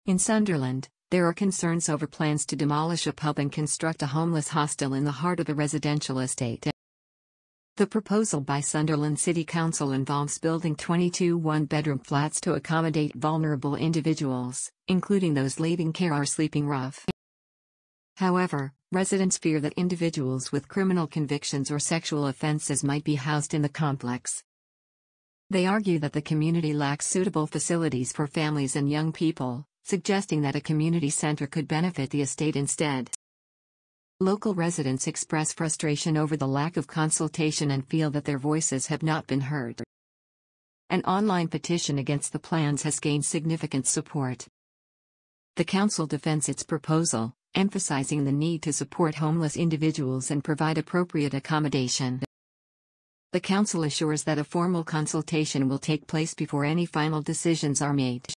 In Sunderland, there are concerns over plans to demolish a pub and construct a homeless hostel in the heart of a residential estate. The proposal by Sunderland City Council involves building 22 one-bedroom flats to accommodate vulnerable individuals, including those leaving care or sleeping rough. However, residents fear that individuals with criminal convictions or sexual offenses might be housed in the complex. They argue that the community lacks suitable facilities for families and young people, suggesting that a community center could benefit the estate instead. Local residents express frustration over the lack of consultation and feel that their voices have not been heard. An online petition against the plans has gained significant support. The council defends its proposal, emphasizing the need to support homeless individuals and provide appropriate accommodation. The council assures that a formal consultation will take place before any final decisions are made.